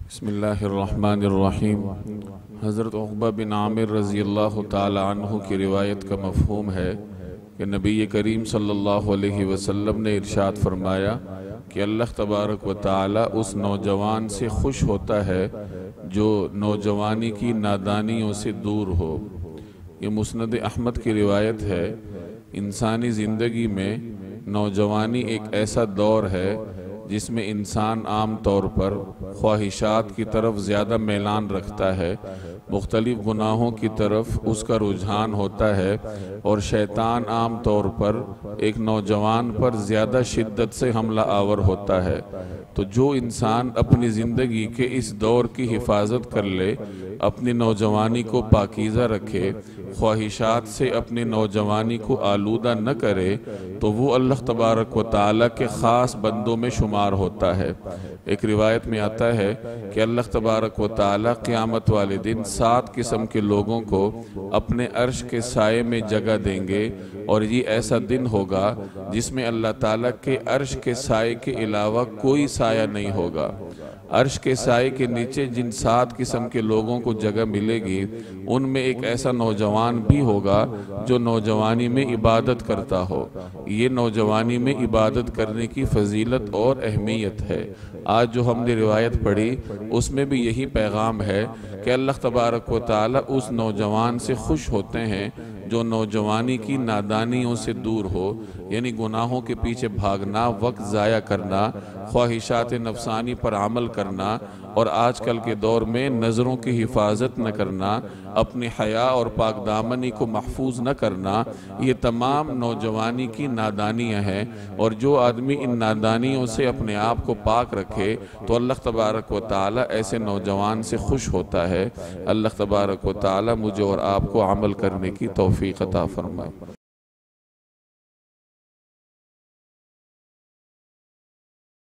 بسم اللہ الرحمن الرحیم۔ حضرت عقبہ بن عامر رضی اللہ تعالی عنہ کی روایت کا مفہوم ہے کہ نبی کریم صلی اللہ علیہ وسلم نے ارشاد فرمایا کہ اللہ تبارک و تعالی اس نوجوان سے خوش ہوتا ہے جو نوجوانی کی نادانیوں سے دور ہو۔ یہ مسند احمد کی روایت ہے۔ انسانی زندگی میں نوجوانی ایک ایسا دور ہے جس میں انسان عام طور پر خواہشات کی طرف زیادہ میلان رکھتا ہے، مختلف گناہوں کی طرف اس کا رجحان ہوتا ہے، اور شیطان عام طور پر ایک نوجوان پر زیادہ شدت سے حملہ آور ہوتا ہے۔ تو جو انسان اپنی زندگی کے اس دور کی حفاظت کر لے، اپنی نوجوانی کو پاکیزہ رکھے، خواہشات سے اپنی نوجوانی کو آلودہ نہ کرے، تو وہ اللہ تبارک و تعالیٰ کے خاص بندوں میں شمار ہوتا ہے۔ ایک روایت میں آتا ہے کہ اللہ تبارک و تعالیٰ قیامت والے دن 7 قسم کے لوگوں کو اپنے عرش کے سائے میں جگہ دیں گے، اور یہ ایسا دن ہوگا جس میں اللہ تعالیٰ کے عرش کے سائے کے علاوہ کوئی سایہ نہیں ہوگا۔ عرش کے سائے کے نیچے جن 7 قسم کے لوگوں کو جگہ ملے گی، ان میں ایک ایسا نوجوان بھی ہوگا جو نوجوانی میں عبادت کرتا ہو۔ یہ نوجوانی میں عبادت کرنے کی فضیلت اور اہمیت ہے۔ آج جو ہم نے روایت پڑھی اس میں بھی یہی پیغام ہے کہ اللہ تبارک و تعالیٰ اس نوجوان سے خوش ہوتے ہیں جو نوجوانی کی نادانیوں سے دور ہو، یعنی گناہوں کے پیچھے بھاگنا، وقت ضائع کرنا، خواہشات نفسانی پر عمل کرنا، اور آج کل کے دور میں نظروں کی حفاظت نہ کرنا، اپنی حیا اور پاک دامنی کو محفوظ نہ کرنا، یہ تمام نوجوانی کی نادانیاں ہیں۔ اور جو آدمی ان نادانیوں سے اپنے آپ کو پاک رکھے تو اللہ تبارک و تعالیٰ ایسے نوجوان سے خوش ہوتا ہے۔ اللہ تبارک و تعالیٰ مجھے اور آپ کو عمل کرنے کی توفیق عطا فرمائے۔